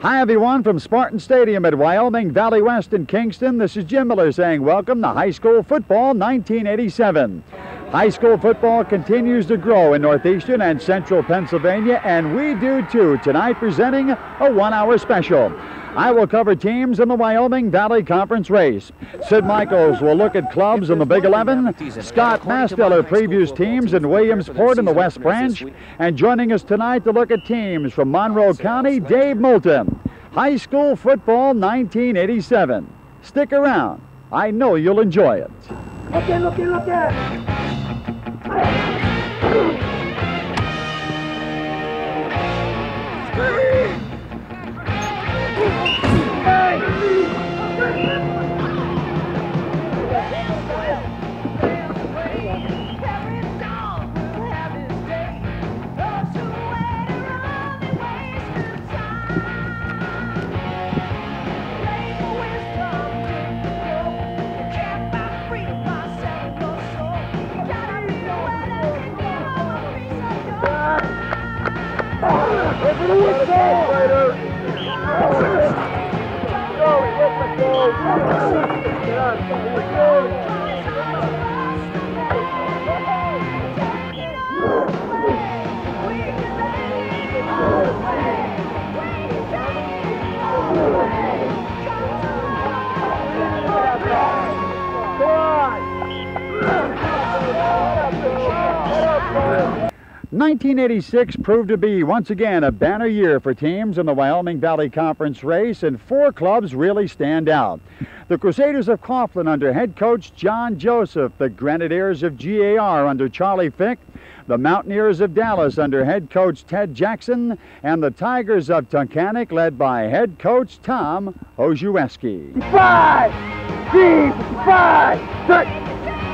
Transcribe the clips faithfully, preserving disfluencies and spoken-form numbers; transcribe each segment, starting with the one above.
Hi everyone from Spartan Stadium at Wyoming Valley West in Kingston. This is Jim Miller saying welcome to high school football nineteen eighty-seven. High school football continues to grow in northeastern and central Pennsylvania, and we do too. Tonight presenting a one-hour special. I will cover teams in the Wyoming Valley Conference race. Sid Michaels will look at clubs in the Big Eleven. Scott Masteller previews teams in Williamsport in the West Branch. And joining us tonight to look at teams from Monroe County, Dave Moulton. High school football nineteen eighty-seven. Stick around. I know you'll enjoy it. Look at, look at, look at. nineteen eighty-six proved to be once again a banner year for teams in the Wyoming Valley Conference race, and four clubs really stand out. The Crusaders of Coughlin under head coach John Joseph, the Grenadiers of G A R under Charlie Fick, the Mountaineers of Dallas under head coach Ted Jackson, and the Tigers of Tunkhannock led by head coach Tom Ojueski. Five, three, five, six.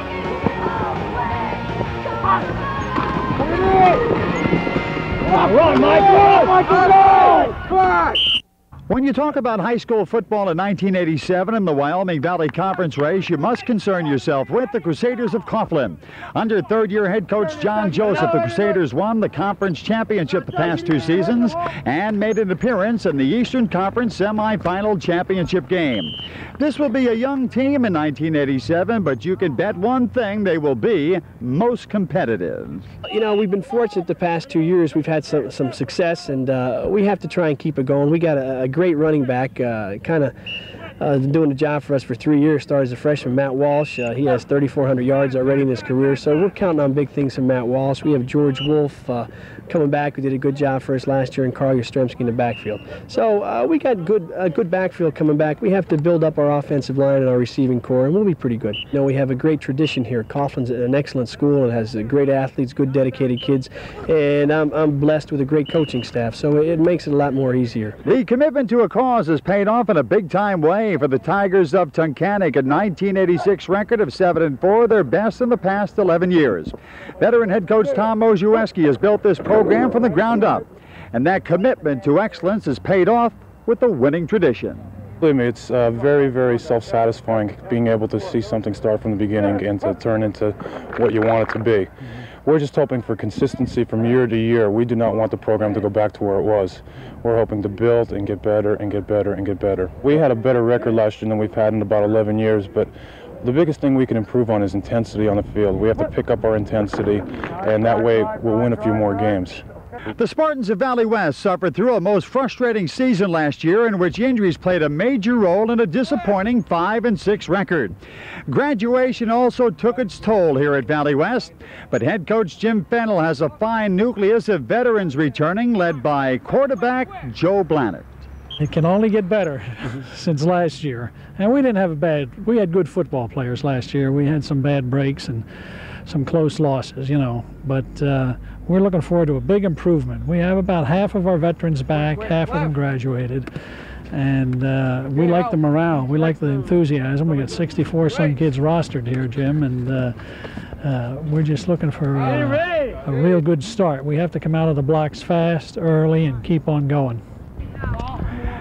Run, Mike, run! Mike, run! Run! When you talk about high school football in nineteen eighty-seven in the Wyoming Valley Conference race, you must concern yourself with the Crusaders of Coughlin. Under third-year head coach John Joseph, the Crusaders won the conference championship the past two seasons and made an appearance in the Eastern Conference semifinal championship game. This will be a young team in nineteen eighty-seven, but you can bet one thing: they will be most competitive. You know, we've been fortunate the past two years. We've had some, some success, and uh, we have to try and keep it going. We got a, a great running back, uh, kind of uh, doing the job for us for three years. Started as a freshman, Matt Walsh. Uh, he has thirty-four hundred yards already in his career, so we're counting on big things from Matt Walsh. We have George Wolf uh, coming back, who did a good job for us last year, and Carl Yastrzemski in the backfield. So uh, we got good a good backfield coming back. We have to build up our offensive line and our receiving core, and we'll be pretty good. You know, we have a great tradition here. Coughlin's an excellent school and has great athletes, good dedicated kids, and I'm, I'm blessed with a great coaching staff, so it makes it a lot more easier. The commitment to a cause has paid off in a big-time way for the Tigers of Tunkhannock, a nineteen eighty-six record of seven and four, their best in the past eleven years. Veteran head coach Tom Ojueski has built this program from the ground up, and that commitment to excellence has paid off with the winning tradition. Believe me, it's uh, very, very self-satisfying being able to see something start from the beginning and to turn into what you want it to be. We're just hoping for consistency from year to year. We do not want the program to go back to where it was. We're hoping to build and get better and get better and get better. We had a better record last year than we've had in about eleven years, but the biggest thing we can improve on is intensity on the field. We have to pick up our intensity, and that way we'll win a few more games. The Spartans of Valley West suffered through a most frustrating season last year in which injuries played a major role in a disappointing five and six record. Graduation also took its toll here at Valley West, but head coach Jim Fennell has a fine nucleus of veterans returning, led by quarterback Joe Blannett. It can only get better since last year. And we didn't have a bad, we had good football players last year. We had some bad breaks and some close losses, you know, but uh, we're looking forward to a big improvement. We have about half of our veterans back, half of them graduated, and uh, we like the morale, we like the enthusiasm. We got sixty-four some kids rostered here, Jim, and uh, uh, we're just looking for uh, a real good start. We have to come out of the blocks fast, early, and keep on going.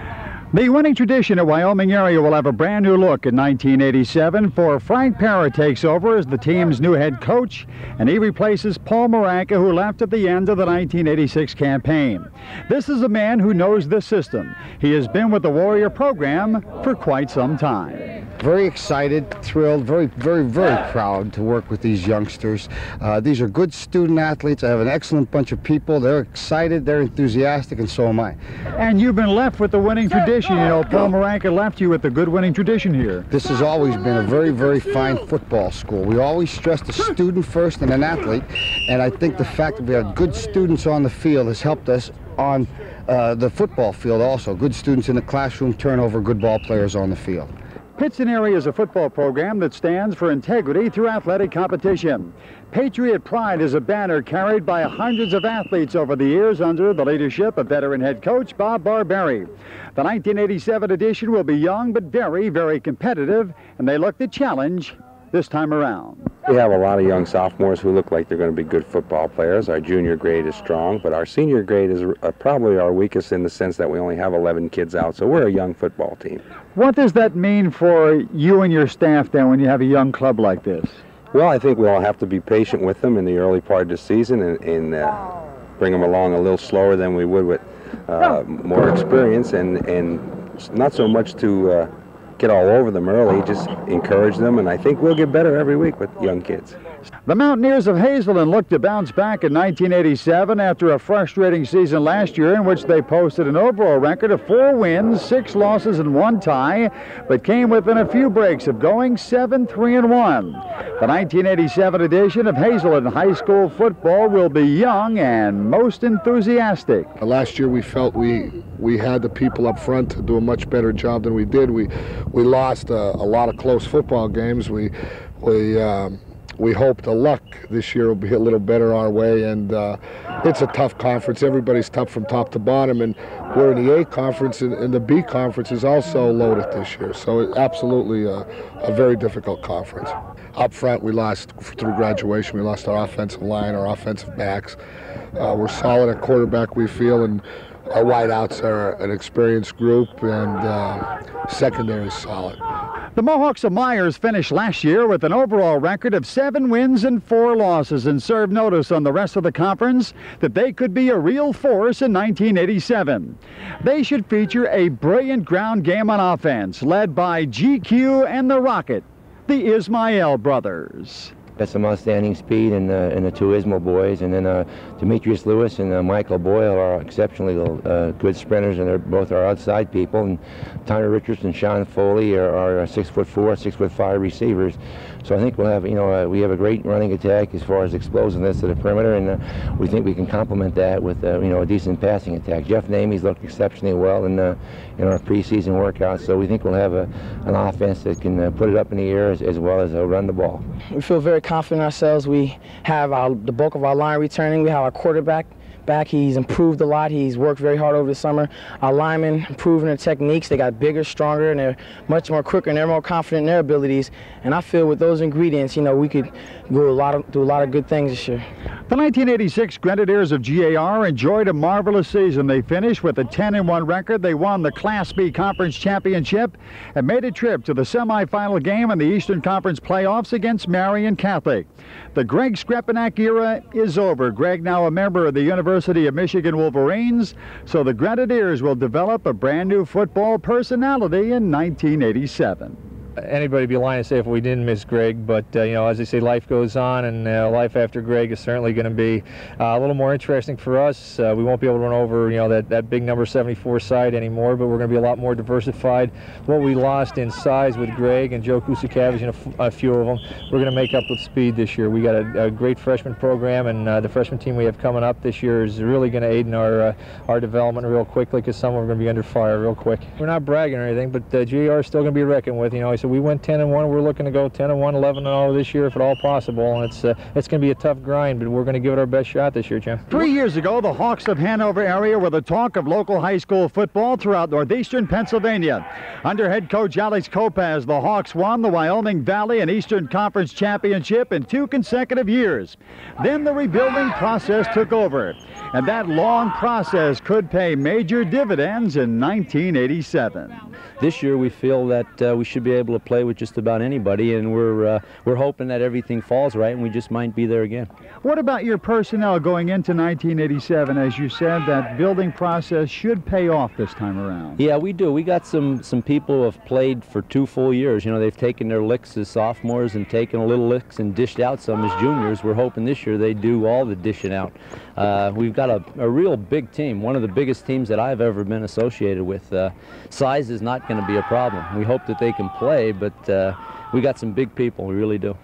The winning tradition at Wyoming area will have a brand new look in nineteen eighty-seven, for Frank Parra takes over as the team's new head coach, and he replaces Paul Maranka, who left at the end of the nineteen eighty-six campaign. This is a man who knows the system. He has been with the Warrior program for quite some time. Very excited, thrilled, very, very, very proud to work with these youngsters. Uh, these are good student athletes. I have an excellent bunch of people. They're excited, they're enthusiastic, and so am I. And you've been left with the winning tradition. You know, Paul Maranka left you with the good winning tradition here. This has always been a very, very fine football school. We always stress the student first and an athlete, and I think the fact that we have good students on the field has helped us on uh, the football field also. Good students in the classroom turn over good ball players on the field. Pittston area is a football program that stands for integrity through athletic competition. Patriot Pride is a banner carried by hundreds of athletes over the years under the leadership of veteran head coach Bob Barberry. The nineteen eighty-seven edition will be young but very, very competitive, and they look to challenge this time around. We have a lot of young sophomores who look like they're going to be good football players. Our junior grade is strong, but our senior grade is uh, probably our weakest in the sense that we only have eleven kids out, so we're a young football team. What does that mean for you and your staff then when you have a young club like this? Well, I think we'll have to be patient with them in the early part of the season and, and uh, bring them along a little slower than we would with uh, more experience, and, and not so much to uh, get all over them early, just encourage them, and I think we'll get better every week with young kids. The Mountaineers of Hazelden look to bounce back in nineteen eighty-seven after a frustrating season last year in which they posted an overall record of four wins, six losses, and one tie, but came within a few breaks of going seven three and one. The nineteen eighty-seven edition of Hazelden High School football will be young and most enthusiastic. Last year we felt we we had the people up front to do a much better job than we did. We we lost a, a lot of close football games. We we um, we hope the luck this year will be a little better our way, and uh, it's a tough conference. Everybody's tough from top to bottom, and we're in the A conference, and, and the B conference is also loaded this year. So it's absolutely a, a very difficult conference. Up front, we lost through graduation. We lost our offensive line, our offensive backs. Uh, we're solid at quarterback, we feel, and our wideouts are an experienced group, and uh, secondary is solid. The Mohawks of Myers finished last year with an overall record of seven wins and four losses, and served notice on the rest of the conference that they could be a real force in nineteen eighty-seven. They should feature a brilliant ground game on offense, led by G Q and the Rocket, the Ismael brothers. Got some outstanding speed in the, in the two Ismael boys, and then uh, Demetrius Lewis and uh, Michael Boyle are exceptionally uh, good sprinters, and they're both our outside people. And Tyler Richards and Sean Foley are, are six foot four, six foot five receivers. So I think we'll have, you know, uh, we have a great running attack as far as explosiveness to the perimeter, and uh, we think we can complement that with, uh, you know, a decent passing attack. Jeff Namie's looked exceptionally well in, uh, in our preseason workouts, so we think we'll have a, an offense that can uh, put it up in the air as, as well as uh, run the ball. We feel very confident in ourselves. We have our, the bulk of our line returning. We have our quarterback back. He's improved a lot. He's worked very hard over the summer. Our linemen improving their techniques. They got bigger, stronger, and they're much more quicker, and they're more confident in their abilities. And I feel with those ingredients, you know, we could go a lot of, do a lot of good things this year. The nineteen eighty-six Grenadiers of G A R enjoyed a marvelous season. They finished with a ten and one record. They won the Class B Conference Championship and made a trip to the semifinal game in the Eastern Conference playoffs against Marian Catholic. The Greg Skrepenak era is over. Greg, now a member of the University of Michigan Wolverines, so the Grenadiers will develop a brand new football personality in nineteen eighty-seven. Anybody would be lying to say if we didn't miss Greg, but uh, you know, as they say, life goes on, and uh, life after Greg is certainly going to be uh, a little more interesting for us. Uh, we won't be able to run over, you know, that, that big number seventy-four side anymore, but we're going to be a lot more diversified. What we lost in size with Greg and Joe Kusakavage and a, a few of them, we're going to make up with speed this year. We got a, a great freshman program, and uh, the freshman team we have coming up this year is really going to aid in our uh, our development real quickly, because some of them are going to be under fire real quick. We're not bragging or anything, but uh, G A R is still going to be reckoned with. You know, so so we went ten and one. We're looking to go ten and one, eleven and oh this year if at all possible. And it's uh, it's going to be a tough grind, but we're going to give it our best shot this year, Jim. Three years ago, the Hawks of Hanover area were the talk of local high school football throughout northeastern Pennsylvania. Under head coach Alex Kopaz, the Hawks won the Wyoming Valley and Eastern Conference Championship in two consecutive years. Then the rebuilding process took over, and that long process could pay major dividends in nineteen eighty-seven. This year we feel that uh, we should be able to play with just about anybody, and we're uh, we're hoping that everything falls right and we just might be there again. What about your personnel going into nineteen eighty-seven? As you said, that building process should pay off this time around. Yeah, we do. We got some some people who have played for two full years. You know, they've taken their licks as sophomores and taken a little licks and dished out some as juniors. We're hoping this year they do all the dishing out. Uh, we've got a, a real big team, one of the biggest teams that I've ever been associated with. Uh, size is not going to be a problem. We hope that they can play, but uh, we got some big people, we really do.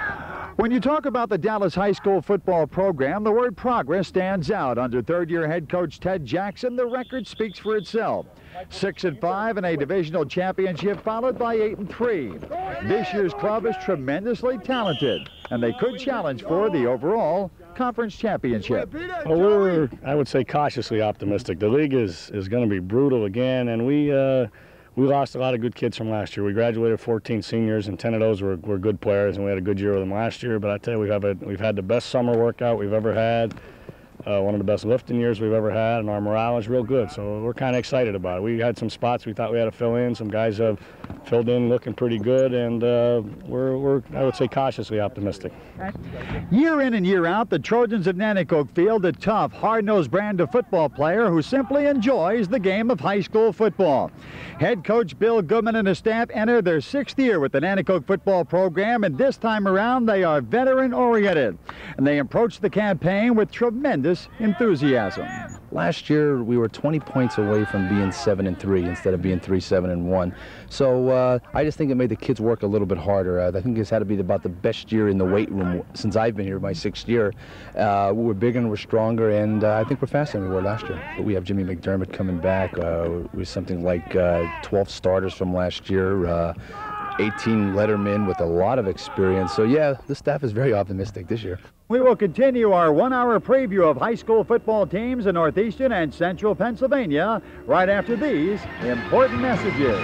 When you talk about the Dallas High School football program, the word progress stands out. Under third-year head coach Ted Jackson, the record speaks for itself. Six and five in a divisional championship, followed by eight and three. This year's club is tremendously talented, and they could challenge for the overall conference championship. Well, we're, I would say, cautiously optimistic. The league is is going to be brutal again, and we uh, we lost a lot of good kids from last year. We graduated fourteen seniors, and ten of those were, were good players, and we had a good year with them last year. But I tell you, we have a, we've had the best summer workout we've ever had. Uh, one of the best lifting years we've ever had, and our morale is real good, so we're kind of excited about it. We had some spots we thought we had to fill in. Some guys have filled in looking pretty good, and uh, we're, we're, I would say, cautiously optimistic. Year in and year out, the Trojans of Nanticoke field a tough, hard-nosed brand of football player who simply enjoys the game of high school football. Head coach Bill Goodman and his staff enter their sixth year with the Nanticoke football program, and this time around they are veteran-oriented, and they approach the campaign with tremendous enthusiasm. Last year we were twenty points away from being seven and three instead of being three, seven and one. So uh, I just think it made the kids work a little bit harder. Uh, I think this had to be about the best year in the weight room since I've been here, my sixth year. Uh, we were bigger and we're stronger, and uh, I think we're faster than we were last year. But we have Jimmy McDermott coming back uh, with something like uh, twelve starters from last year. Uh, eighteen lettermen with a lot of experience. So yeah, the staff is very optimistic this year. We will continue our one-hour preview of high school football teams in northeastern and central Pennsylvania right after these important messages.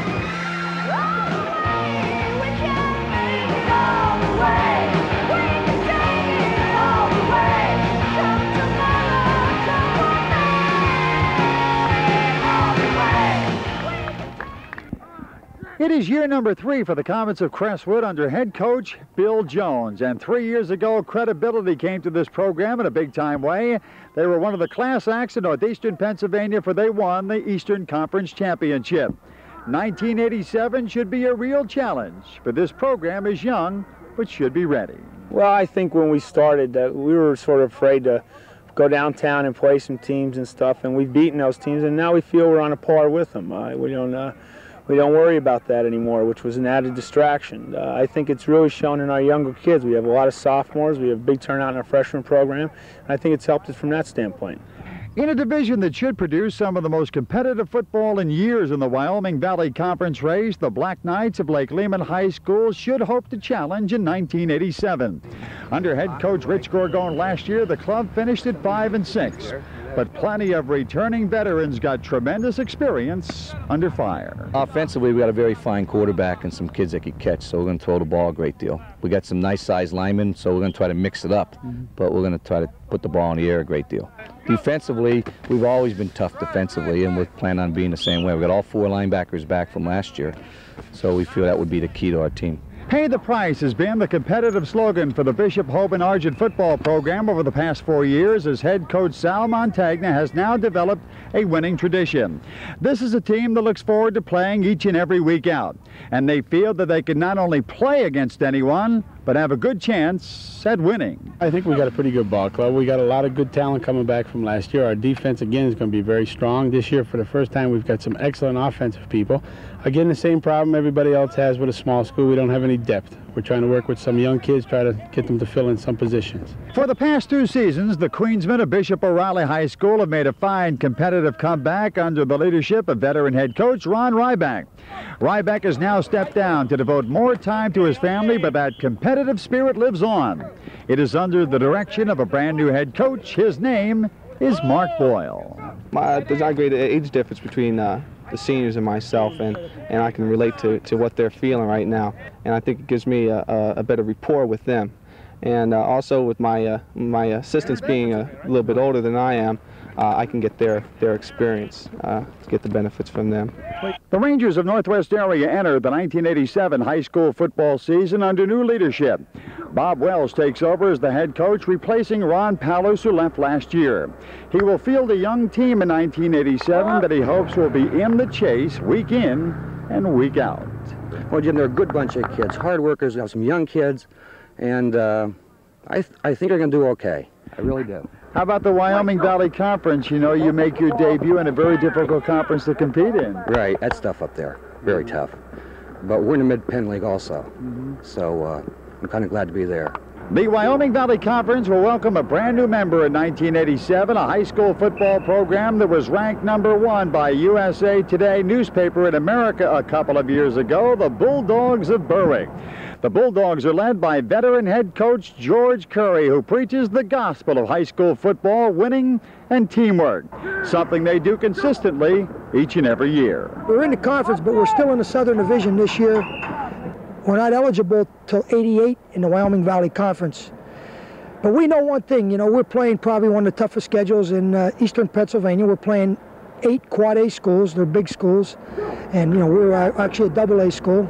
It is year number three for the Comets of Crestwood under head coach Bill Jones. And three years ago, credibility came to this program in a big-time way. They were one of the class acts in northeastern Pennsylvania, for they won the Eastern Conference Championship. nineteen eighty-seven should be a real challenge, but this program is young, but should be ready. Well, I think when we started, that uh, we were sort of afraid to go downtown and play some teams and stuff, and we've beaten those teams, and now we feel we're on a par with them. Uh, we don't... Uh, We don't worry about that anymore, which was an added distraction. Uh, I think it's really shown in our younger kids. We have a lot of sophomores. We have a big turnout in our freshman program, and I think it's helped us from that standpoint. In a division that should produce some of the most competitive football in years in the Wyoming Valley Conference race, the Black Knights of Lake Lehman High School should hope to challenge in nineteen eighty-seven. Under head coach Rich Gorgon last year, the club finished at five and six. But plenty of returning veterans got tremendous experience under fire. Offensively, we got a very fine quarterback and some kids that can catch, so we're going to throw the ball a great deal. We got some nice-sized linemen, so we're going to try to mix it up, mm-hmm. but we're going to try to put the ball in the air a great deal. Defensively, we've always been tough defensively, and we're planning on being the same way. We've got all four linebackers back from last year, so we feel that would be the key to our team. Pay the price has been the competitive slogan for the Bishop Hoban Argent football program over the past four years, as head coach Sal Montagna has now developed a winning tradition. This is a team that looks forward to playing each and every week out, and they feel that they can not only play against anyone, but have a good chance at winning. I think we got a pretty good ball club. We got a lot of good talent coming back from last year. Our defense, again, is going to be very strong. This year, for the first time, we've got some excellent offensive people. Again, the same problem everybody else has with a small school. We don't have any depth. we're trying to work with some young kids, try to get them to fill in some positions. For the past two seasons, the Queensmen of Bishop O'Reilly High School have made a fine competitive comeback under the leadership of veteran head coach Ron Ryback. Ryback has now stepped down to devote more time to his family, but that competitive spirit lives on. It is under the direction of a brand new head coach. His name is Mark Boyle. My, there's not a great age difference between uh, the seniors and myself, and, and I can relate to, to what they're feeling right now. And I think it gives me a, a, a better rapport with them. And uh, also with my, uh, my assistants being a little bit older than I am, uh, I can get their, their experience uh, to get the benefits from them. The Rangers of Northwest Area enter the nineteen eighty-seven high school football season under new leadership. Bob Wells takes over as the head coach, replacing Ron Palos, who left last year. He will field a young team in nineteen eighty-seven that he hopes will be in the chase week in and week out. Well, Jim, they're a good bunch of kids, hard workers. We have some young kids, and uh, I, th I think they're going to do okay. I really do. How about the Wyoming Valley Conference? You know, you make your debut in a very difficult conference to compete in. Right, that's tough up there. Very tough. But we're in the Mid-Penn League also, mm-hmm. so uh, I'm kind of glad to be there. The Wyoming Valley Conference will welcome a brand new member in nineteen eighty-seven, a high school football program that was ranked number one by U S A Today newspaper in America a couple of years ago, the Bulldogs of Berwick. The Bulldogs are led by veteran head coach George Curry, who preaches the gospel of high school football, winning and teamwork, something they do consistently each and every year. We're in the conference, but we're still in the Southern Division this year. We're not eligible till eighty-eight in the Wyoming Valley Conference. But we know one thing, you know, we're playing probably one of the toughest schedules in uh, eastern Pennsylvania. We're playing eight quad A schools, they're big schools, and you know, we're uh, actually a double A school.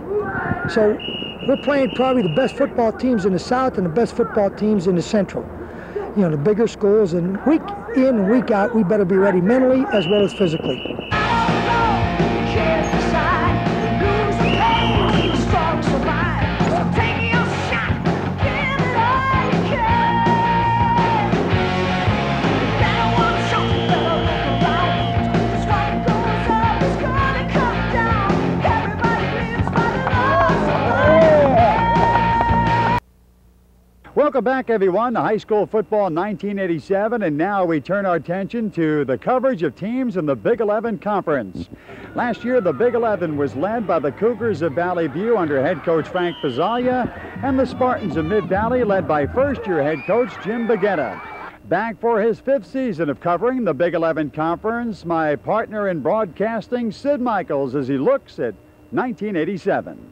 So we're playing probably the best football teams in the South and the best football teams in the Central. You know, the bigger schools, and week in and week out, we better be ready mentally as well as physically. Welcome back, everyone, to high school football nineteen eighty-seven, and now we turn our attention to the coverage of teams in the Big eleven Conference. Last year, the Big eleven was led by the Cougars of Valley View under head coach Frank Pizzalia, and the Spartans of Mid-Valley led by first-year head coach Jim Bagetta. Back for his fifth season of covering the Big eleven Conference, my partner in broadcasting, Sid Michaels, as he looks at nineteen eighty-seven.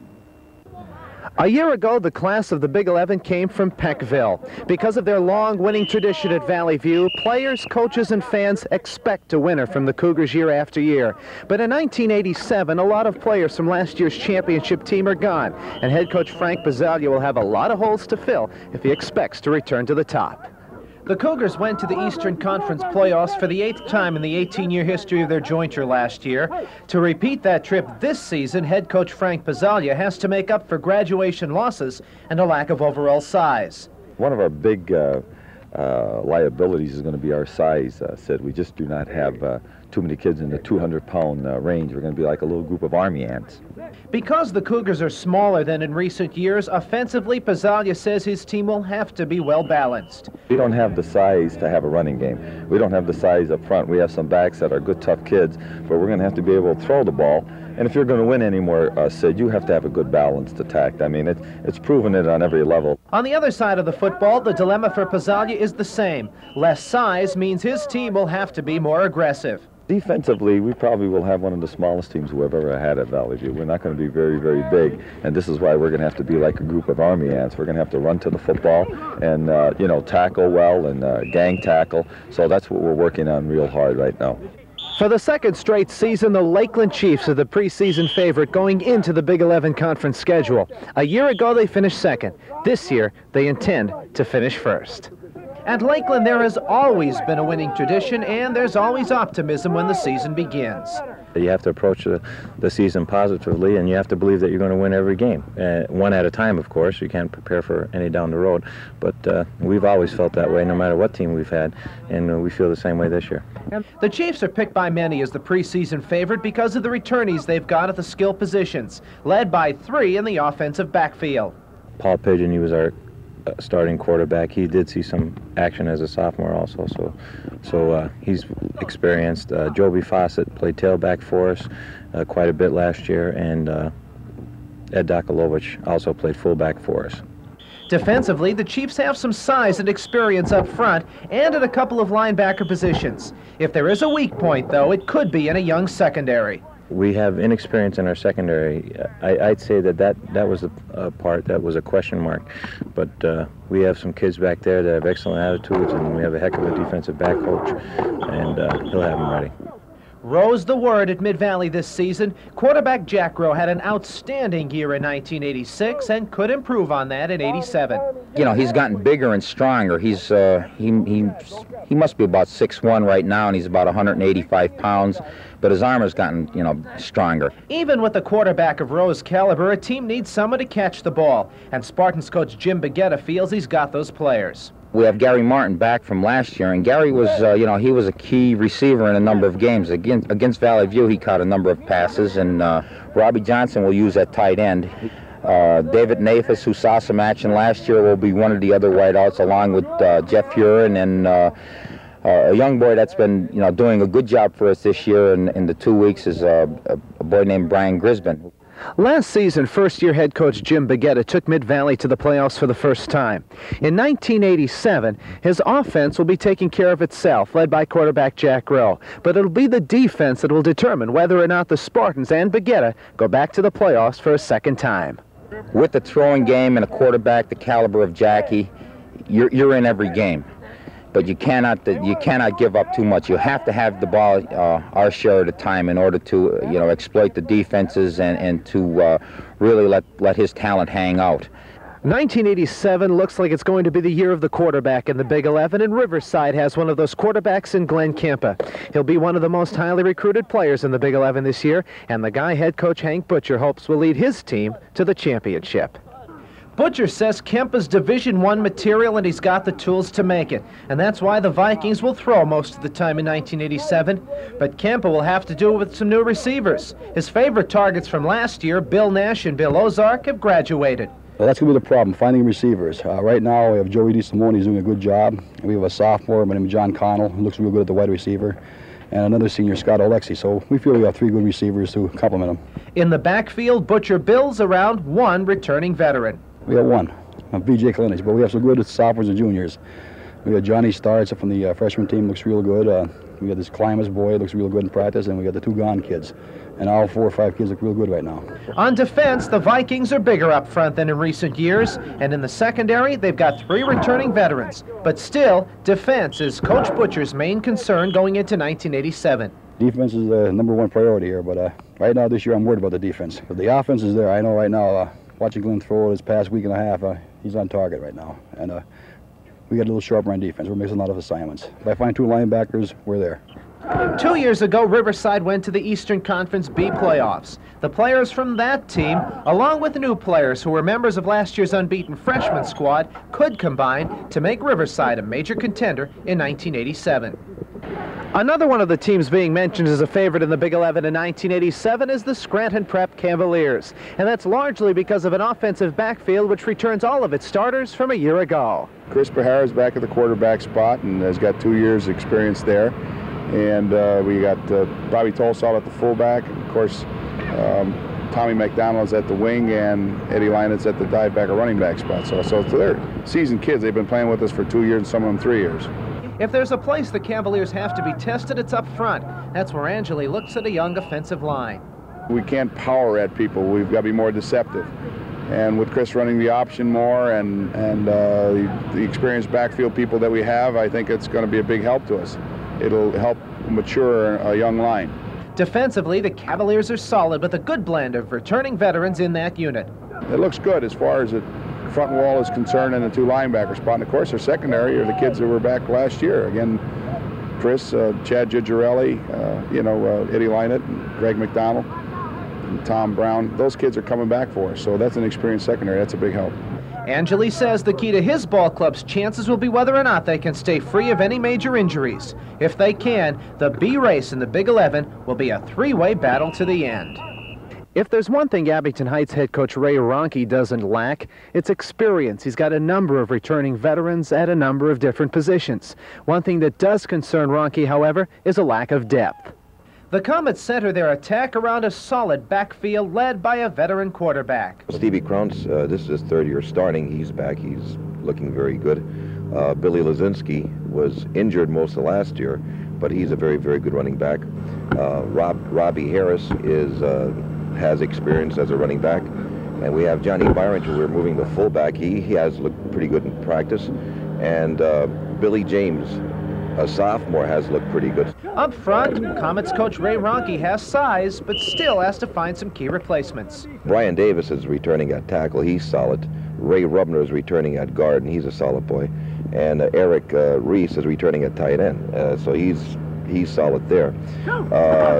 A year ago, the class of the Big eleven came from Peckville. Because of their long winning tradition at Valley View, players, coaches, and fans expect a winner from the Cougars year after year. But in nineteen eighty-seven, a lot of players from last year's championship team are gone, and head coach Frank Pizzalia will have a lot of holes to fill if he expects to return to the top. The Cougars went to the Eastern Conference playoffs for the eighth time in the eighteen-year history of their jointure last year. To repeat that trip this season, head coach Frank Pizzalia has to make up for graduation losses and a lack of overall size. One of our big uh, uh, liabilities is going to be our size, uh, Sid. We just do not have uh, too many kids in the two hundred pound uh, range. We're going to be like a little group of Army ants. Because the Cougars are smaller than in recent years, offensively, Pizzalia says his team will have to be well balanced. We don't have the size to have a running game. We don't have the size up front. We have some backs that are good, tough kids, but we're going to have to be able to throw the ball. And if you're going to win anymore, uh, Sid, you have to have a good balanced attack. I mean, it, it's proven it on every level. On the other side of the football, the dilemma for Pizzalia is the same. Less size means his team will have to be more aggressive. Defensively, we probably will have one of the smallest teams we've ever had at Valley View. We're not going to be very, very big, and this is why we're going to have to be like a group of Army ants. We're going to have to run to the football and, uh, you know, tackle well and uh, gang tackle. So that's what we're working on real hard right now. For the second straight season, the Lakeland Chiefs are the preseason favorite going into the Big eleven Conference schedule. A year ago, they finished second. This year, they intend to finish first. At Lakeland, there has always been a winning tradition, and there's always optimism when the season begins. You have to approach the, the season positively, and you have to believe that you're going to win every game. Uh, one at a time, of course. You can't prepare for any down the road. But uh, we've always felt that way, no matter what team we've had, and uh, we feel the same way this year. The Chiefs are picked by many as the preseason favorite because of the returnees they've got at the skill positions, led by three in the offensive backfield. Paul Pigeon, he was our uh, starting quarterback. He did see some action as a sophomore also, so so uh, he's experienced. Uh, Joby Fawcett played tailback for us uh, quite a bit last year, and uh, Ed Dokulovich also played fullback for us. Defensively, the Chiefs have some size and experience up front and at a couple of linebacker positions. If there is a weak point, though, it could be in a young secondary. We have inexperience in our secondary. I, I'd say that that, that was a, a part that was a question mark. But uh, we have some kids back there that have excellent attitudes, and we have a heck of a defensive back coach, and uh, he'll have them ready. Rose the word at Mid-Valley this season. Quarterback Jack Rowe had an outstanding year in nineteen eighty-six and could improve on that in eighty-seven. You know, he's gotten bigger and stronger. He's uh, he he he must be about six one right now, and he's about one hundred eighty-five pounds. But his arm has gotten, you know, stronger. Even with the quarterback of Rowe's caliber, a team needs someone to catch the ball, and Spartans coach Jim Baguetta feels he's got those players. We have Gary Martin back from last year, and Gary was, uh, you know, he was a key receiver in a number of games. Against, against Valley View, he caught a number of passes, and uh, Robbie Johnson will use that tight end. Uh, David Nafis, who saw some action last year, will be one of the other wideouts, along with uh, Jeff Furin and uh, uh, a young boy that's been, you know, doing a good job for us this year in, in the two weeks is uh, a, a boy named Brian Grisbin. Last season, first-year head coach Jim Baguetta took Mid-Valley to the playoffs for the first time. In nineteen eighty-seven, his offense will be taking care of itself, led by quarterback Jack Rowe. But it'll be the defense that will determine whether or not the Spartans and Baguetta go back to the playoffs for a second time. With the throwing game and a quarterback the caliber of Jackie, you're, you're in every game. But you cannot you cannot give up too much. You have to have the ball uh, our share of the time in order to you know exploit the defenses and and to uh, really let let his talent hang out. nineteen eighty-seven looks like it's going to be the year of the quarterback in the Big eleven, and Riverside has one of those quarterbacks in Glenn Kempa. He'll be one of the most highly recruited players in the Big eleven this year, and the guy head coach Hank Butcher hopes will lead his team to the championship. Butcher says Kempa's Division One material, and he's got the tools to make it. And that's why the Vikings will throw most of the time in nineteen eighty-seven. But Kempa will have to do it with some new receivers. His favorite targets from last year, Bill Nash and Bill Ozark, have graduated. Well, that's going to be the problem, finding receivers. Uh, right now, we have Joey DeSimone, he's doing a good job. We have a sophomore, my name is John Connell, who looks real good at the wide receiver. And another senior, Scott Alexi. So we feel we have three good receivers to complement them. In the backfield, Butcher builds around one returning veteran. We have one, uh, V J Clinics, but we have some good sophomores and juniors. We got Johnny Starts from the uh, freshman team, looks real good. Uh, we got this Climas boy, looks real good in practice, and we got the two Gone kids. And all four or five kids look real good right now. On defense, the Vikings are bigger up front than in recent years, and in the secondary, they've got three returning veterans. But still, defense is Coach Butcher's main concern going into nineteen eighty-seven. Defense is the number one priority here, but uh, right now this year I'm worried about the defense. But the offense is there. I know right now, uh, watching Glenn throw this past week and a half, uh, he's on target right now. And uh, we got a little sharper on defense. We're missing a lot of assignments. If I find two linebackers, we're there. Two years ago, Riverside went to the Eastern Conference B playoffs. The players from that team, along with new players who were members of last year's unbeaten freshman squad, could combine to make Riverside a major contender in nineteen eighty-seven. Another one of the teams being mentioned as a favorite in the Big eleven in nineteen eighty-seven is the Scranton Prep Cavaliers. And that's largely because of an offensive backfield which returns all of its starters from a year ago. Chris Behar is back at the quarterback spot and has got two years experience there. And uh, we got uh, Bobby Tolsall at the fullback. And of course, um, Tommy McDonald's at the wing and Eddie Linitz at the dive back or running back spot. So, so they're seasoned kids. They've been playing with us for two years and some of them three years. If there's a place the Cavaliers have to be tested, it's up front. That's where Angeli looks at a young offensive line. We can't power at people. We've got to be more deceptive. And with Chris running the option more and, and uh, the, the experienced backfield people that we have, I think it's going to be a big help to us. It'll help mature a young line. Defensively, the Cavaliers are solid with a good blend of returning veterans in that unit. It looks good as far as the front wall is concerned and the two linebacker spot. And of course, our secondary are the kids that were back last year. Again, Chris, uh, Chad Gigerelli, uh, you know, uh, Eddie Linett, and Greg McDonald, and Tom Brown. Those kids are coming back for us, so that's an experienced secondary. That's a big help. Angeli says the key to his ball club's chances will be whether or not they can stay free of any major injuries. If they can, the B race in the Big eleven will be a three-way battle to the end. If there's one thing Abington Heights head coach Ray Ronke doesn't lack, it's experience. He's got a number of returning veterans at a number of different positions. One thing that does concern Ronke, however, is a lack of depth. The Comets center their attack around a solid backfield led by a veteran quarterback. Stevie Krauntz, uh, this is his third year starting. He's back. He's looking very good. Uh, Billy Lazinski was injured most of last year, but he's a very, very good running back. Uh, Rob, Robbie Harris is uh, has experience as a running back. And we have Johnny Byron, who we're moving to fullback. He, he has looked pretty good in practice. And uh, Billy James, a sophomore, has looked pretty good. Up front, Comets coach Ray Ronke has size, but still has to find some key replacements. Brian Davis is returning at tackle. He's solid. Ray Rubner is returning at guard, and he's a solid boy. And uh, Eric uh, Reese is returning at tight end. Uh, so he's he's solid there. Uh,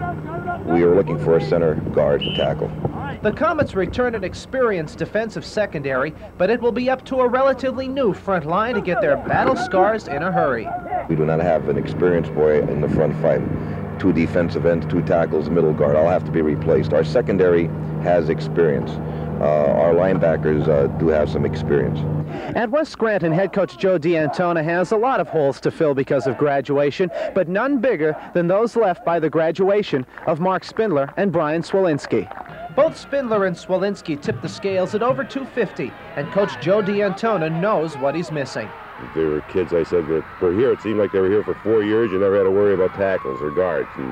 we are looking for a center guard to tackle. The Comets return an experienced defensive secondary, but it will be up to a relatively new front line to get their battle scars in a hurry. We do not have an experienced boy in the front five. Two defensive ends, two tackles, middle guard. All have to be replaced. Our secondary has experience. Uh, our linebackers uh, do have some experience. At West Scranton, head coach Joe D'Antona has a lot of holes to fill because of graduation, but none bigger than those left by the graduation of Mark Spindler and Brian Swalinski. Both Spindler and Swalinski tipped the scales at over two fifty, and coach Joe D'Antona knows what he's missing. They were kids, I said, that were here. It seemed like they were here for four years. You never had to worry about tackles or guards. And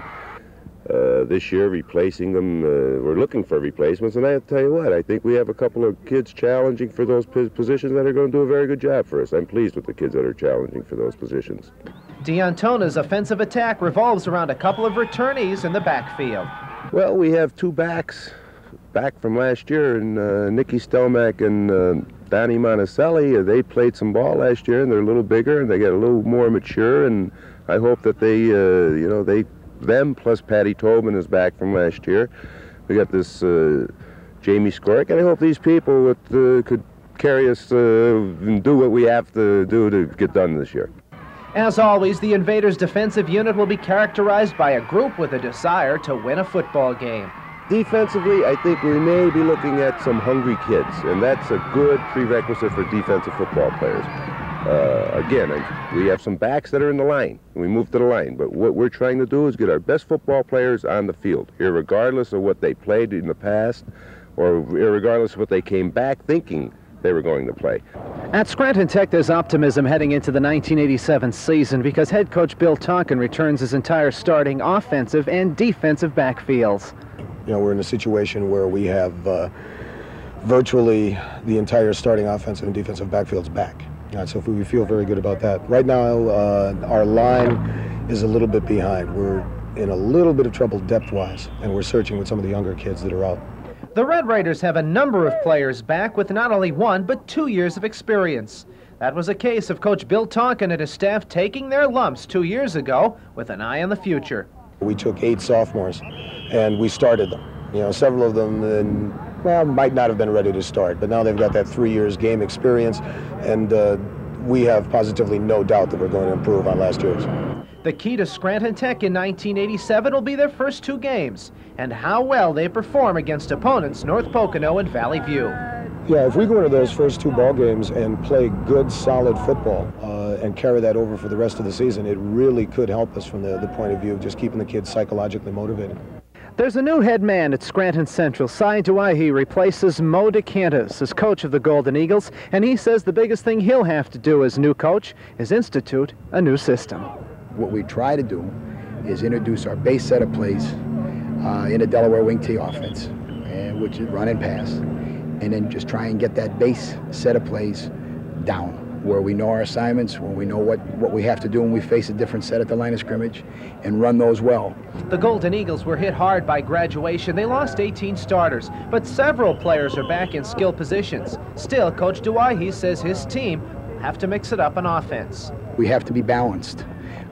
uh, this year, replacing them, uh, we're looking for replacements. And I tell you what, I think we have a couple of kids challenging for those positions that are going to do a very good job for us. I'm pleased with the kids that are challenging for those positions. D'Antona's offensive attack revolves around a couple of returnees in the backfield. Well, we have two backs back from last year, and uh, Nicky Stelmack and uh, Donnie Monticelli. Uh, they played some ball last year, and they're a little bigger, and they get a little more mature, and I hope that they, uh, you know, they, them plus Patty Tobin is back from last year. We got this uh, Jamie Skorick, and I hope these people would, uh, could carry us uh, and do what we have to do to get done this year. As always, the Invaders' defensive unit will be characterized by a group with a desire to win a football game. Defensively, I think we may be looking at some hungry kids, and that's a good prerequisite for defensive football players. Uh, again, we have some backs that are in the line, and we move to the line, but what we're trying to do is get our best football players on the field, irregardless of what they played in the past, or irregardless of what they came back thinking they were going to play. At Scranton Tech, there's optimism heading into the nineteen eighty-seven season because head coach Bill Tonkin returns his entire starting offensive and defensive backfields. You know, we're in a situation where we have uh, virtually the entire starting offensive and defensive backfields back. Uh, so we feel very good about that. Right now, uh, our line is a little bit behind. We're in a little bit of trouble depth-wise, and we're searching with some of the younger kids that are out. The Red Raiders have a number of players back with not only one, but two years of experience. That was a case of Coach Bill Tonkin and his staff taking their lumps two years ago with an eye on the future. We took eight sophomores, and we started them. You know, several of them, and, well, might not have been ready to start, but now they've got that three years game experience, and uh, we have positively no doubt that we're going to improve on last year's. The key to Scranton Tech in nineteen eighty-seven will be their first two games, and how well they perform against opponents North Pocono and Valley View. Yeah, if we go into those first two ball games and play good, solid football uh, and carry that over for the rest of the season, it really could help us from the, the point of view of just keeping the kids psychologically motivated. There's a new head man at Scranton Central. Cy Duahi replaces Mo DeCantis as coach of the Golden Eagles, and he says the biggest thing he'll have to do as new coach is institute a new system. What we try to do is introduce our base set of plays uh, in a Delaware wing T offense, and which is run and pass, and then just try and get that base set of plays down, where we know our assignments, where we know what, what we have to do when we face a different set at the line of scrimmage, and run those well. The Golden Eagles were hit hard by graduation. They lost eighteen starters, but several players are back in skill positions. Still, Coach Duahi says his team will have to mix it up on offense. We have to be balanced.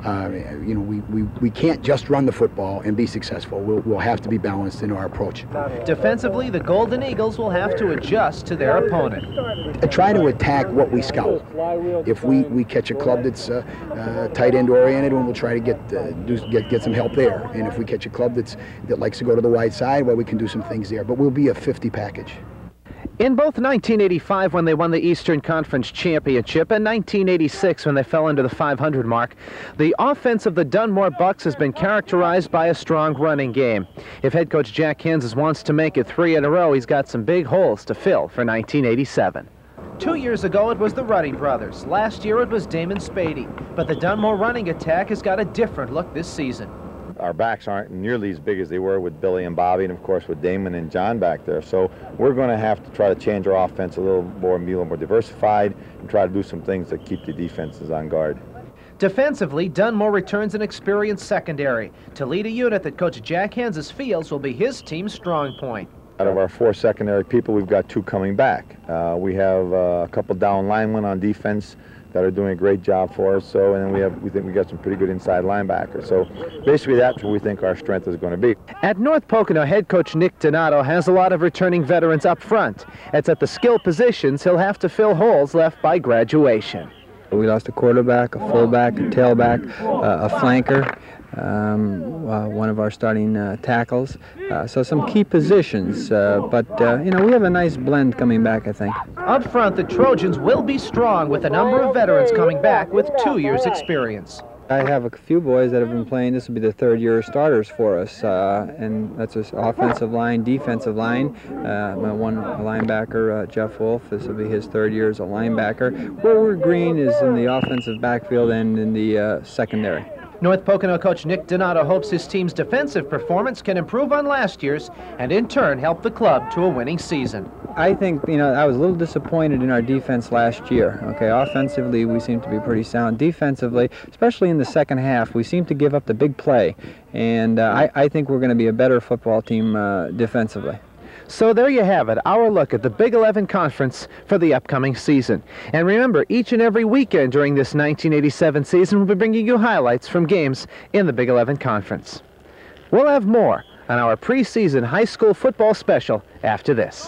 Uh, you know, we, we, we can't just run the football and be successful. We'll, we'll have to be balanced in our approach. Defensively, the Golden Eagles will have to adjust to their opponent. Uh, try to attack what we scout. If we, we catch a club that's uh, uh, tight end oriented, we'll try to get, uh, do, get get some help there. And if we catch a club that's that likes to go to the wide side, well, we can do some things there. But we'll be a fifty package. In both nineteen eighty-five, when they won the Eastern Conference Championship, and nineteen eighty-six, when they fell under the five hundred mark, the offense of the Dunmore Bucks has been characterized by a strong running game. If head coach Jack Kansas wants to make it three in a row, he's got some big holes to fill for nineteen eighty-seven. Two years ago, it was the Ruddy brothers. Last year, it was Damon Spady. But the Dunmore running attack has got a different look this season. Our backs aren't nearly as big as they were with Billy and Bobby, and of course with Damon and John back there. So we're going to have to try to change our offense a little more, be a little more diversified, and try to do some things that keep the defenses on guard. Defensively, Dunmore returns an experienced secondary to lead a unit that Coach Jack Kansas feels will be his team's strong point. Out of our four secondary people, we've got two coming back. Uh, we have uh, a couple down linemen on defense that are doing a great job for us. So, and then we have, we think we got some pretty good inside linebackers. So, basically, that's where we think our strength is going to be. At North Pocono, head coach Nick Donato has a lot of returning veterans up front. It's at the skill positions he'll have to fill holes left by graduation. We lost a quarterback, a fullback, a tailback, uh, a flanker. Um, uh, one of our starting uh, tackles, uh, so some key positions, uh, but uh, you know, we have a nice blend coming back, I think. Up front, the Trojans will be strong with a number of veterans coming back with two years experience. I have a few boys that have been playing. This will be the third year starters for us, uh, and that's us offensive line, defensive line. Uh, my one linebacker, uh, Jeff Wolf, this will be his third year as a linebacker. Wilbur Green is in the offensive backfield and in the uh, secondary. North Pocono coach Nick Donato hopes his team's defensive performance can improve on last year's and in turn help the club to a winning season. I think, you know, I was a little disappointed in our defense last year. Okay, offensively we seem to be pretty sound. Defensively, especially in the second half, we seem to give up the big play, and uh, I, I think we're going to be a better football team uh, defensively. So there you have it, our look at the Big eleven Conference for the upcoming season. And remember, each and every weekend during this nineteen eighty-seven season, we'll be bringing you highlights from games in the Big eleven Conference. We'll have more on our preseason high school football special after this.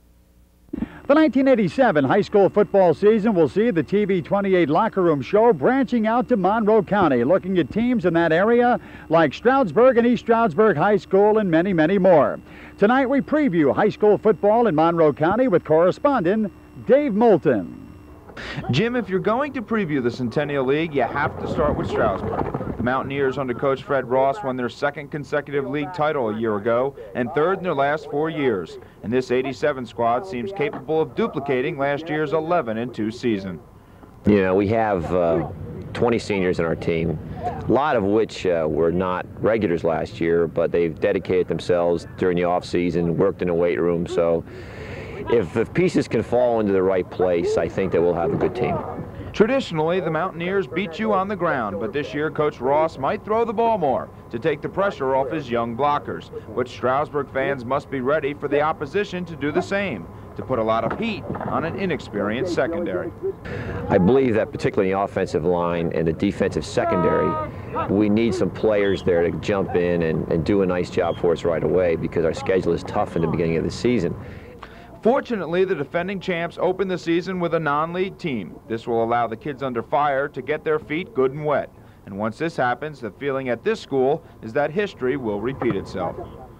The nineteen eighty-seven high school football season will see the T V twenty-eight locker room show branching out to Monroe County, looking at teams in that area like Stroudsburg and East Stroudsburg High School and many, many more. Tonight we preview high school football in Monroe County with correspondent Dave Moulton. Jim, if you're going to preview the Centennial League, you have to start with Stroudsburg. The Mountaineers under Coach Fred Ross won their second consecutive league title a year ago and third in their last four years. And this eighty-seven squad seems capable of duplicating last year's eleven and two season. You know, we have uh, twenty seniors in our team, a lot of which uh, were not regulars last year, but they've dedicated themselves during the off season, worked in the weight room. So if the pieces can fall into the right place, I think that we'll have a good team. Traditionally, the Mountaineers beat you on the ground, but this year Coach Ross might throw the ball more to take the pressure off his young blockers. But Stroudsburg fans must be ready for the opposition to do the same, to put a lot of heat on an inexperienced secondary. I believe that particularly in the offensive line and the defensive secondary, we need some players there to jump in and, and do a nice job for us right away, because our schedule is tough in the beginning of the season. Fortunately, the defending champs open the season with a non-league team. This will allow the kids under fire to get their feet good and wet. And once this happens, the feeling at this school is that history will repeat itself.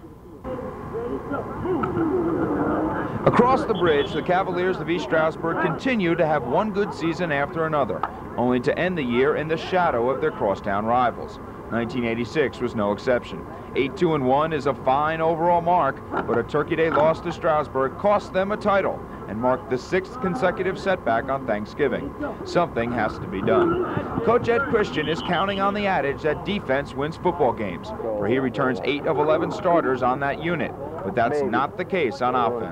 Across the bridge, the Cavaliers of East Stroudsburg continue to have one good season after another, only to end the year in the shadow of their crosstown rivals. nineteen eighty-six was no exception. eight two and one is a fine overall mark, but a Turkey Day loss to Stroudsburg cost them a title and marked the sixth consecutive setback on Thanksgiving. Something has to be done. Coach Ed Christian is counting on the adage that defense wins football games, for he returns eight of eleven starters on that unit, but that's not the case on offense.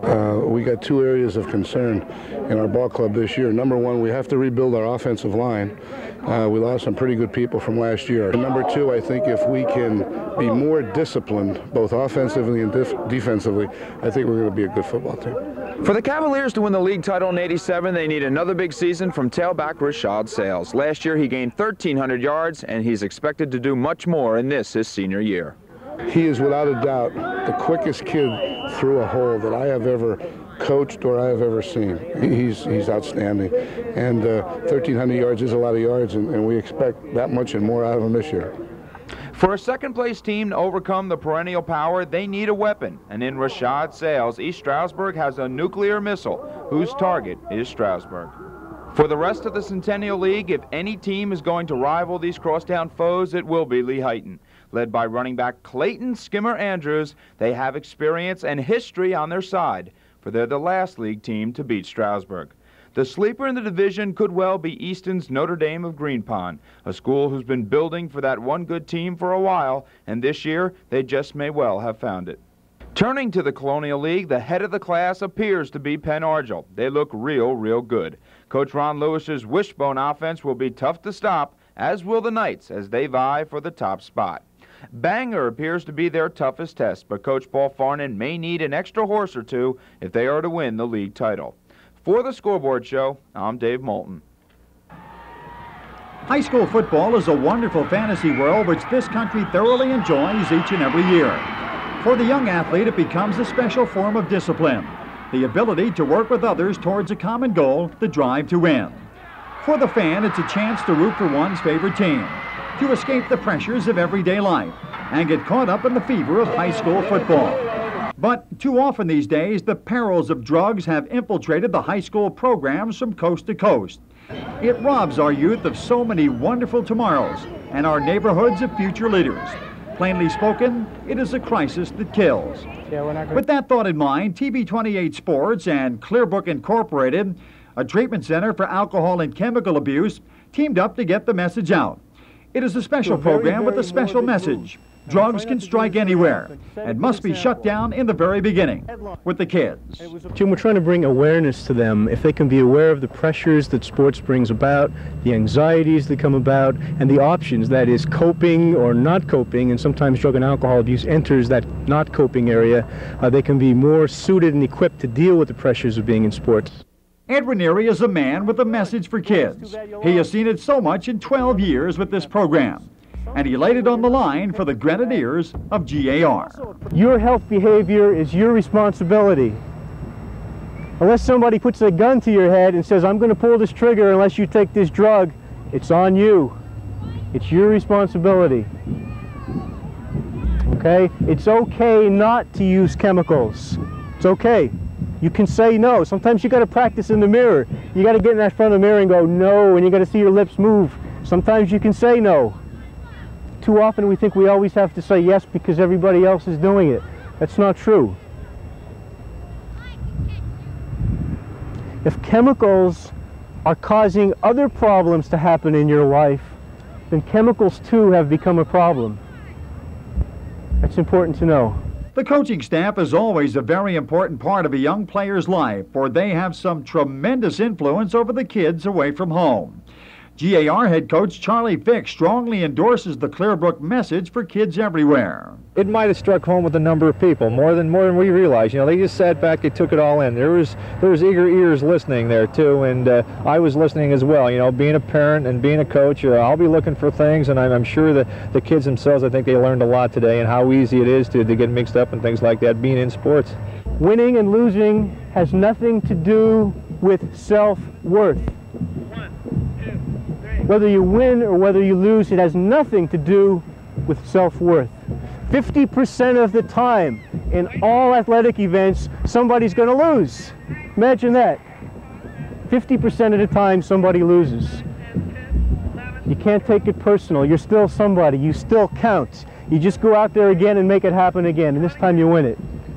Uh, we got two areas of concern in our ball club this year. Number one, we have to rebuild our offensive line. Uh, we lost some pretty good people from last year. And number two, I think if we can be more disciplined, both offensively and def defensively, I think we're going to be a good football team. For the Cavaliers to win the league title in eighty-seven, they need another big season from tailback Rashad Sales. Last year, he gained thirteen hundred yards, and he's expected to do much more in this, his senior year. He is without a doubt the quickest kid through a hole that I have ever coached or I have ever seen. He's, he's outstanding. And uh, thirteen hundred yards is a lot of yards, and, and we expect that much and more out of him this year. For a second-place team to overcome the perennial power, they need a weapon. And in Rashad Sales, East Stroudsburg has a nuclear missile whose target is Stroudsburg. For the rest of the Centennial League, if any team is going to rival these crosstown foes, it will be Lehighton. Led by running back Clayton Skimmer Andrews, they have experience and history on their side, for they're the last league team to beat Stroudsburg. The sleeper in the division could well be Easton's Notre Dame of Green Pond, a school who's been building for that one good team for a while, and this year they just may well have found it. Turning to the Colonial League, the head of the class appears to be Penn Argyl. They look real, real good. Coach Ron Lewis's wishbone offense will be tough to stop, as will the Knights, as they vie for the top spot. Bangor appears to be their toughest test, but Coach Paul Farnan may need an extra horse or two if they are to win the league title. For the Scoreboard Show, I'm Dave Moulton. High school football is a wonderful fantasy world which this country thoroughly enjoys each and every year. For the young athlete, it becomes a special form of discipline, the ability to work with others towards a common goal, the drive to win. For the fan, it's a chance to root for one's favorite team, to escape the pressures of everyday life, and get caught up in the fever of high school football. But too often these days, the perils of drugs have infiltrated the high school programs from coast to coast. It robs our youth of so many wonderful tomorrows and our neighborhoods of future leaders. Plainly spoken, it is a crisis that kills. Yeah, we're not gonna... With that thought in mind, T V twenty-eight Sports and Clearbrook Incorporated, a treatment center for alcohol and chemical abuse, teamed up to get the message out. It is a special program with a special message. Drugs can strike anywhere and must be shut down in the very beginning with the kids. Jim, we're trying to bring awareness to them. If they can be aware of the pressures that sports brings about, the anxieties that come about, and the options, that is coping or not coping, and sometimes drug and alcohol abuse enters that not coping area, uh, they can be more suited and equipped to deal with the pressures of being in sports. Ed Ranieri is a man with a message for kids. He has seen it so much in twelve years with this program, and he laid it on the line for the Grenadiers of G A R. Your health behavior is your responsibility. Unless somebody puts a gun to your head and says, I'm going to pull this trigger unless you take this drug, it's on you. It's your responsibility. Okay? It's okay not to use chemicals. It's okay. You can say no. Sometimes you got to practice in the mirror. You got to get in that front of the mirror and go no, and you got to see your lips move. Sometimes you can say no. Too often we think we always have to say yes because everybody else is doing it. That's not true. If chemicals are causing other problems to happen in your life, then chemicals too have become a problem. That's important to know. The coaching staff is always a very important part of a young player's life, for they have some tremendous influence over the kids away from home. G A R head coach Charlie Fick strongly endorses the Clearbrook message for kids everywhere. It might have struck home with a number of people, more than more than we realized. You know, they just sat back, they took it all in. There was there was eager ears listening there too, and uh, I was listening as well. You know, being a parent and being a coach, uh, I'll be looking for things, and I'm, I'm sure that the kids themselves, I think they learned a lot today, and how easy it is to, to get mixed up and things like that, being in sports. Winning and losing has nothing to do with self-worth. Whether you win or whether you lose, it has nothing to do with self-worth. fifty percent of the time in all athletic events, somebody's going to lose. Imagine that. fifty percent of the time, somebody loses. You can't take it personal. You're still somebody. You still count. You just go out there again and make it happen again, and this time you win it.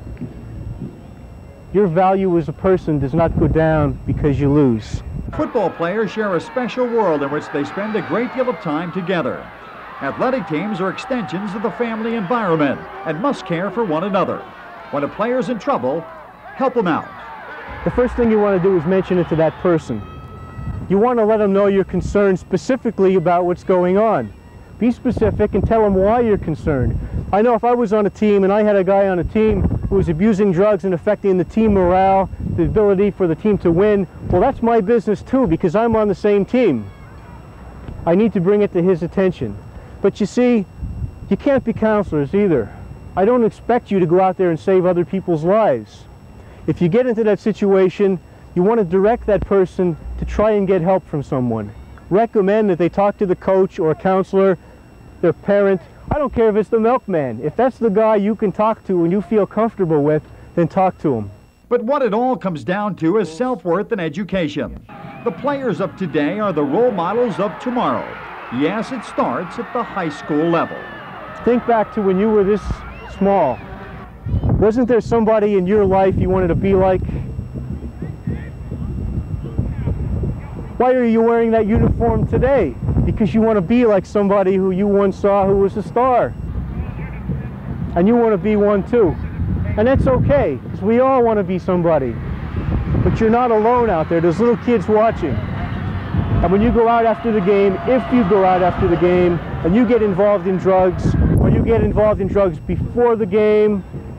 Your value as a person does not go down because you lose. Football players share a special world in which they spend a great deal of time together. Athletic teams are extensions of the family environment and must care for one another. When a player's in trouble, help them out. The first thing you want to do is mention it to that person. You want to let them know you're concerned specifically about what's going on. Be specific and tell them why you're concerned. I know if I was on a team and I had a guy on a team who was abusing drugs and affecting the team morale, the ability for the team to win, well, that's my business too, because I'm on the same team. I need to bring it to his attention. But you see, you can't be counselors either. I don't expect you to go out there and save other people's lives. If you get into that situation, you want to direct that person to try and get help from someone. Recommend that they talk to the coach or a counselor, their parent. I don't care if it's the milkman. If that's the guy you can talk to and you feel comfortable with, then talk to him. But what it all comes down to is self-worth and education. The players of today are the role models of tomorrow. Yes, it starts at the high school level. Think back to when you were this small. Wasn't there somebody in your life you wanted to be like? Why are you wearing that uniform today? Because you want to be like somebody who you once saw who was a star. And you want to be one too. And that's okay, because we all want to be somebody. But you're not alone out there. There's little kids watching. And when you go out after the game, if you go out after the game, and you get involved in drugs, or you get involved in drugs before the game,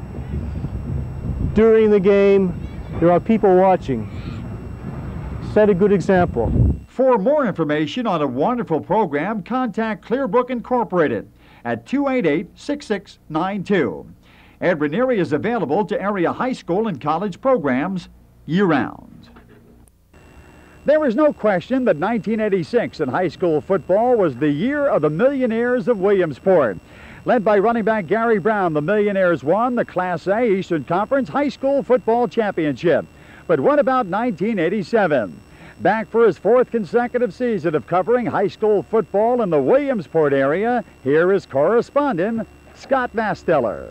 during the game, there are people watching. Set a good example. For more information on a wonderful program, contact Clearbrook Incorporated at two eight eight, six six nine two. Ed Ranieri is available to area high school and college programs year-round. There is no question that nineteen eighty-six in high school football was the year of the Millionaires of Williamsport. Led by running back Gary Brown, the Millionaires won the Class A Eastern Conference High School Football Championship. But what about nineteen eighty-seven? Back for his fourth consecutive season of covering high school football in the Williamsport area, here is correspondent Scott Masteller.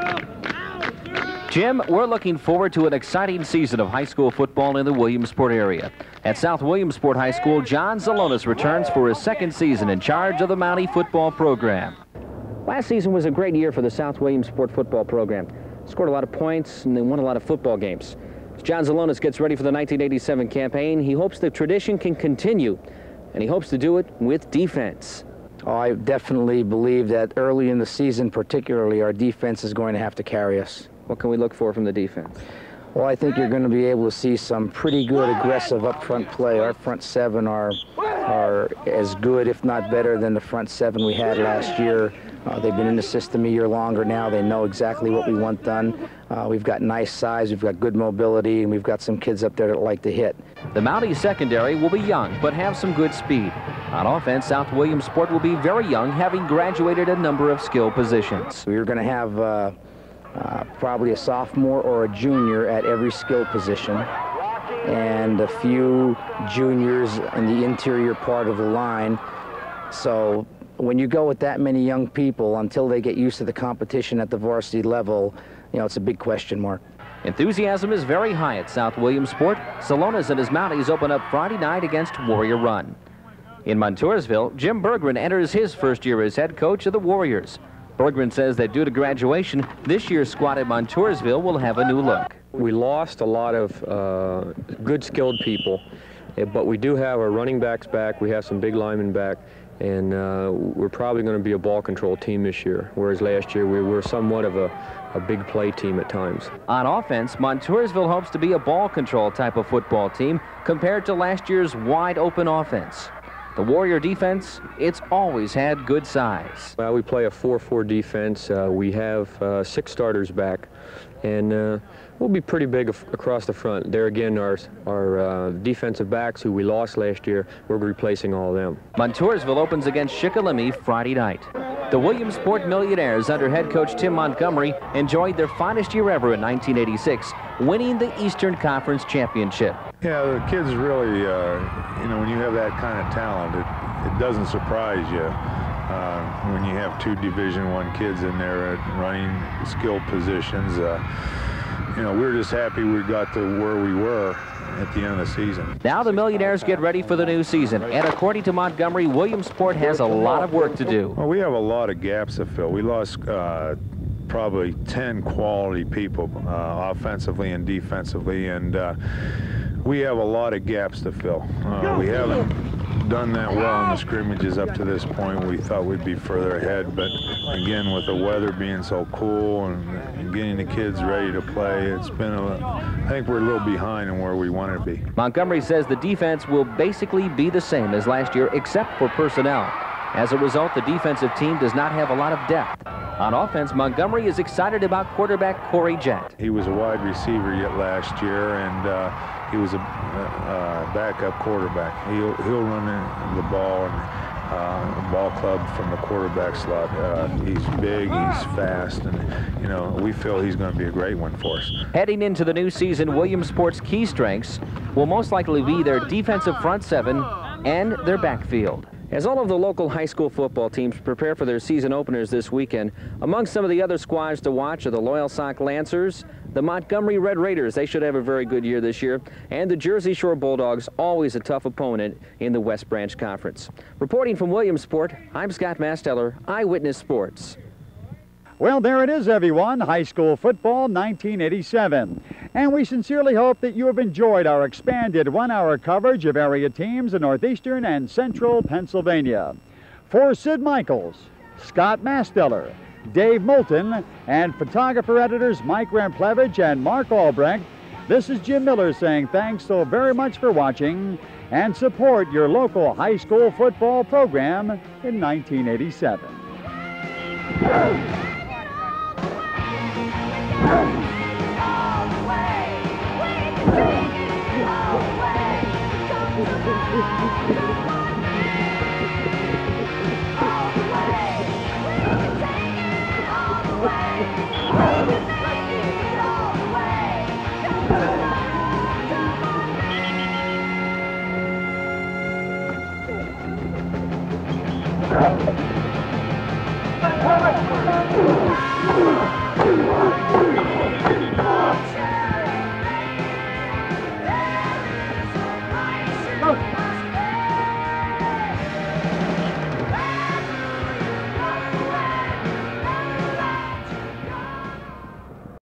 Jim, we're looking forward to an exciting season of high school football in the Williamsport area. At South Williamsport High School, John Zalonis returns for his second season in charge of the Mountie football program. Last season was a great year for the South Williamsport football program. Scored a lot of points and they won a lot of football games. As John Zalonis gets ready for the nineteen eighty-seven campaign, he hopes the tradition can continue, and he hopes to do it with defense. Oh, I definitely believe that early in the season, particularly, our defense is going to have to carry us. What can we look for from the defense? Well, I think you're going to be able to see some pretty good aggressive up-front play. Our front seven are, are as good, if not better, than the front seven we had last year. Uh, they've been in the system a year longer now. They know exactly what we want done. Uh, we've got nice size, we've got good mobility, and we've got some kids up there that like to hit. The Mountie secondary will be young, but have some good speed. On offense, South Williamsport will be very young, having graduated a number of skill positions. We're going to have uh, uh, probably a sophomore or a junior at every skill position, and a few juniors in the interior part of the line. So when you go with that many young people, until they get used to the competition at the varsity level, you know, it's a big question mark. Enthusiasm is very high at South Williamsport. Zalonis and his Mounties open up Friday night against Warrior Run. In Montoursville, Jim Bergman enters his first year as head coach of the Warriors. Bergman says that due to graduation, this year's squad at Montoursville will have a new look. We lost a lot of uh, good skilled people, but we do have our running backs back. We have some big linemen back. And uh, we're probably going to be a ball control team this year, whereas last year we were somewhat of a, a big play team at times. On offense, Montoursville hopes to be a ball control type of football team compared to last year's wide open offense. The Warrior defense, it's always had good size. Well, we play a four four defense. Uh, we have uh, six starters back, and uh, we'll be pretty big across the front. There again, our, our uh, defensive backs, who we lost last year, we're replacing all of them. Montoursville opens against Shikellamy Friday night. The Williamsport Millionaires, under head coach Tim Montgomery, enjoyed their finest year ever in nineteen eighty-six, winning the Eastern Conference Championship. Yeah, the kids really, uh, you know, when you have that kind of talent, it, it doesn't surprise you uh, when you have two Division One kids in there at running skill positions. Uh, you know, we're just happy we got to where we were at the end of the season. Now the Millionaires get ready for the new season, and according to Montgomery, Williamsport has a lot of work to do. Well, we have a lot of gaps to fill. We lost uh, probably ten quality people, uh, offensively and defensively, and uh, we have a lot of gaps to fill. Uh, we haven't done that well in the scrimmages up to this point. We thought we'd be further ahead, but again, with the weather being so cool and, and getting the kids ready to play, it's been a, I think we're a little behind in where we want to be. Montgomery says the defense will basically be the same as last year except for personnel. As a result, the defensive team does not have a lot of depth. On offense, Montgomery is excited about quarterback Corey Jett. He was a wide receiver yet last year, and uh, he was a uh, backup quarterback. He'll, he'll run the ball and uh, ball club from the quarterback slot. Uh, he's big, he's fast, and you know we feel he's going to be a great one for us. Heading into the new season, Williamsport's key strengths will most likely be their defensive front seven and their backfield. As all of the local high school football teams prepare for their season openers this weekend, among some of the other squads to watch are the Loyal Sock Lancers, the Montgomery Red Raiders, they should have a very good year this year, and the Jersey Shore Bulldogs, always a tough opponent in the West Branch Conference. Reporting from Williamsport, I'm Scott Masteller, Eyewitness Sports. Well, there it is, everyone. High school football nineteen eighty-seven. And we sincerely hope that you have enjoyed our expanded one-hour coverage of area teams in northeastern and central Pennsylvania. For Sid Michaels, Scott Masteller, Dave Moulton, and photographer-editors Mike Ramplevich and Mark Albrecht, this is Jim Miller saying thanks so very much for watching and support your local high school football program in nineteen eighty-seven. Come on.